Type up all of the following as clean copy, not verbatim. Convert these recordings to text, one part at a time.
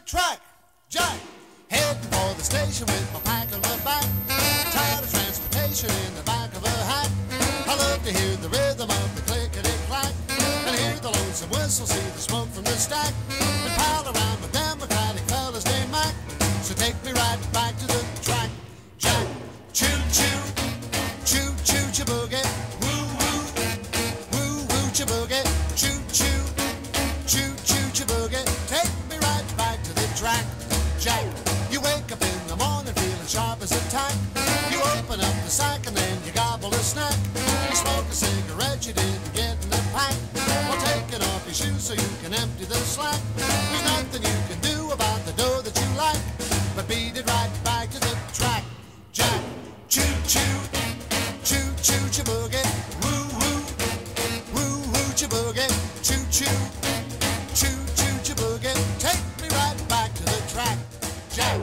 track, Jack. Heading for the station with my pack on my back. Tired of transportation in the back of a hack. I love to hear the rhythm of the clickety-clack and hear the lonesome whistle, see the smoke from the stack, and pile around with democratic fellas named Mac. So take me right back to the track, Jack. Choo-choo, choo-choo, cha-boogie. Woo-woo, woo-woo, cha-boogie. Choo-choo, choo-choo, cha-boogie. Take me right back to the track, Jack. You wake up in the morning feeling sharp as a tack. You open up the sack and then you gobble a snack. You smoke a cigarette you didn't get in the pack. Well, taking off your shoes so you can empty the slack. There's nothing you can do about the dough that you like, but beat it right back to the track, Jack. Choo-choo, choo-choo, cha-boogie. Woo-woo, woo-woo, cha-boogie. Choo-choo, choo-choo, cha-boogie. Take me right back to the track, Jack.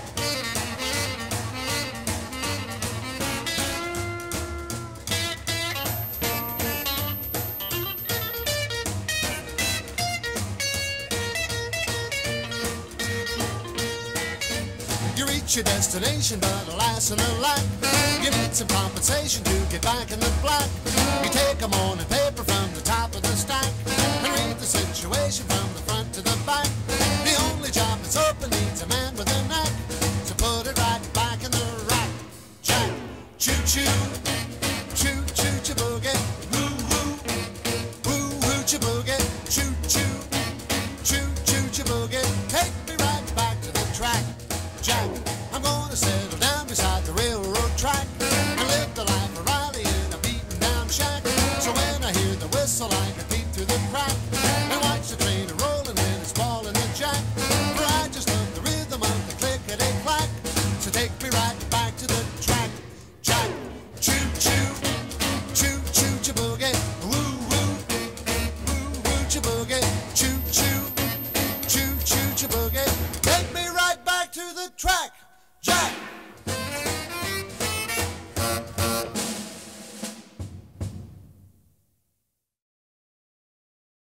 You reach your destination, but alas and alack, you need some compensation to get back in the black. You take a morning paper from the top of the stack and read the situation from the front to the back. The only job that's open needs a man with a knack, so put it right back in the rack, Jack. Choo-choo, choo-choo, cha-boogie. Woo-woo, woo-woo, cha-boogie. Choo-choo, choo-choo, cha-boogie. Take me right back to the track, Jack. I'm gonna settle down beside the railroad track and live the life of Riley in a beaten down shack. So when I hear the whistle I can peep through the crack